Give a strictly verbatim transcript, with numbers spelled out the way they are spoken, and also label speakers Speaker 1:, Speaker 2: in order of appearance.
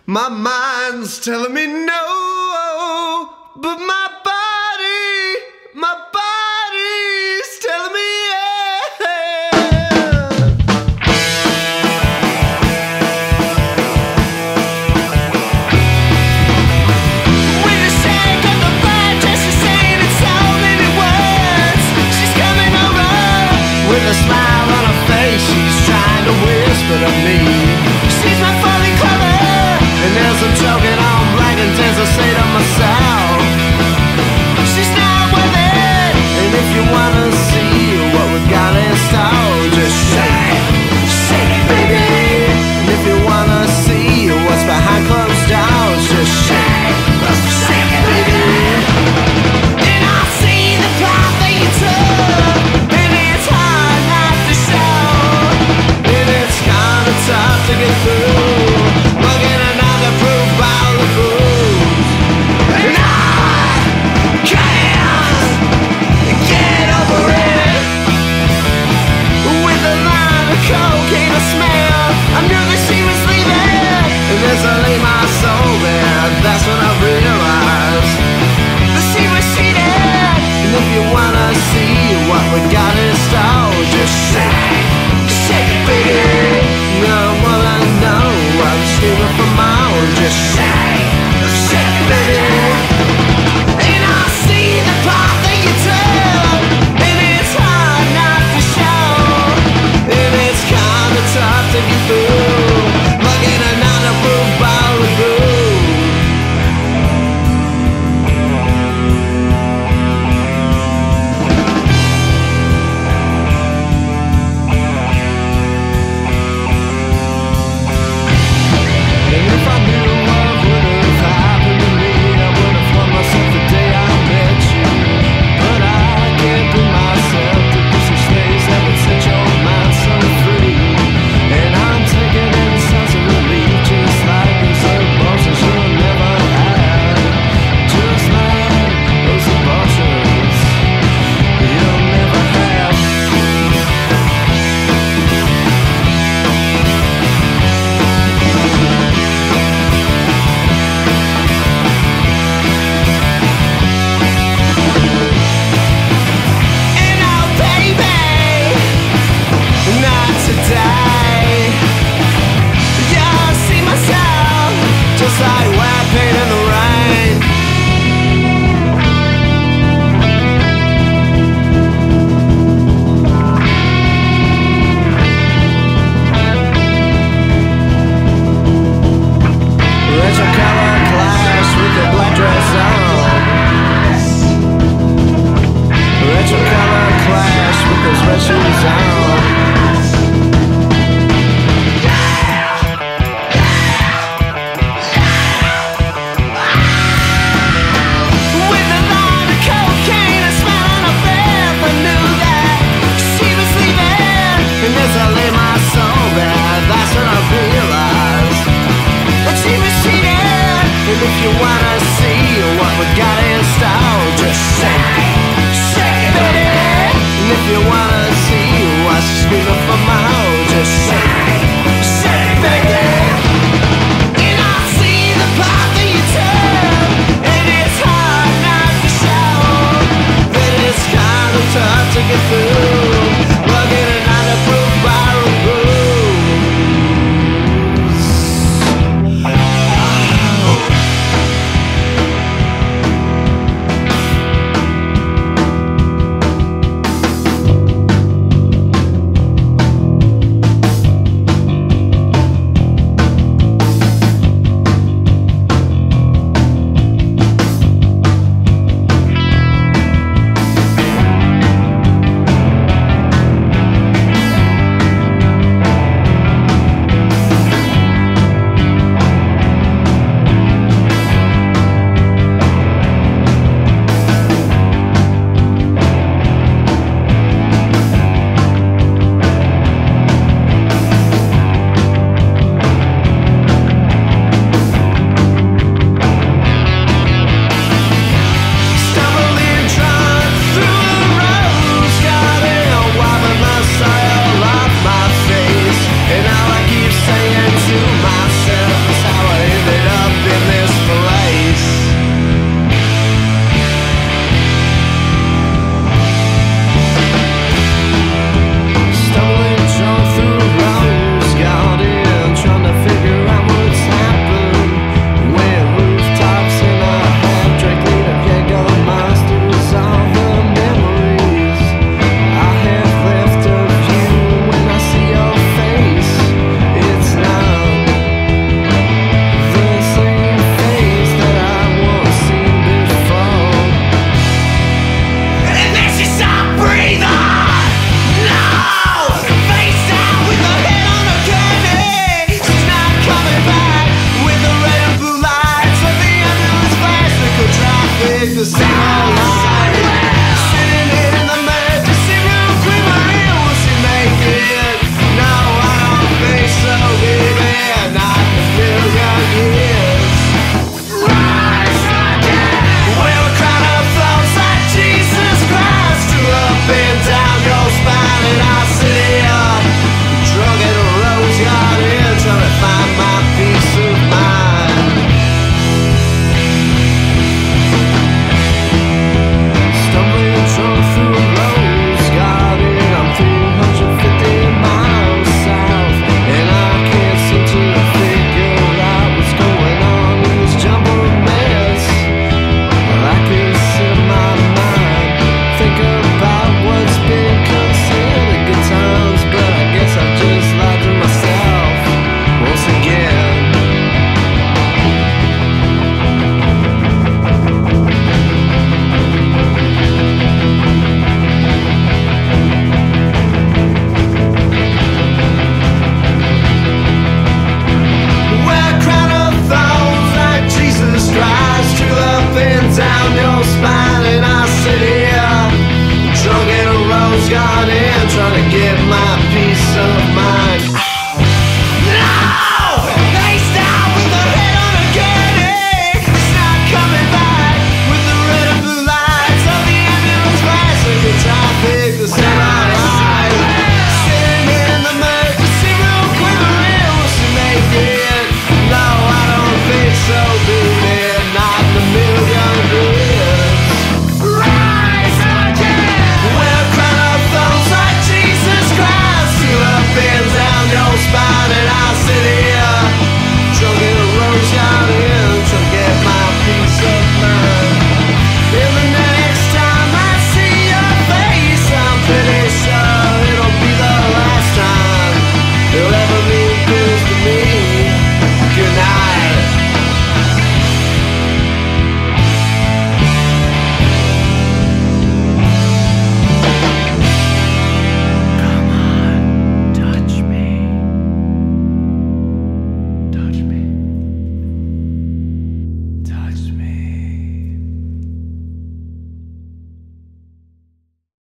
Speaker 1: My mind's telling me no, but my body, my body's telling me yeah. With the shake of the blood, just to saying in so many words, she's coming over. With a smile on her face, she's trying to whisper to me. She's my fully covered. And as I'm choking on black and tears, I say to myself, she's not worth it. And if you wanna see what we got in store, just shake, shake it, baby. And if you wanna see what's behind closed doors, just shake, shake it, baby. And I see the path that you took, and it's hard not to show, and it's kinda tough to get through. Looking at proof by the booze, and I can't get over it. With a line of cocaine to smell, I knew that she was leaving, and as I lay my soul there, that's when I realized that she was cheating. And if you wanna see what we got in store, just shake, shake it, baby. No one I know, I'm screaming for my own. Just shake, shake it, baby. And I see the path that you took, and it's hard not to show, and it's kinda tough to get through, looking at another proof by the booze. If you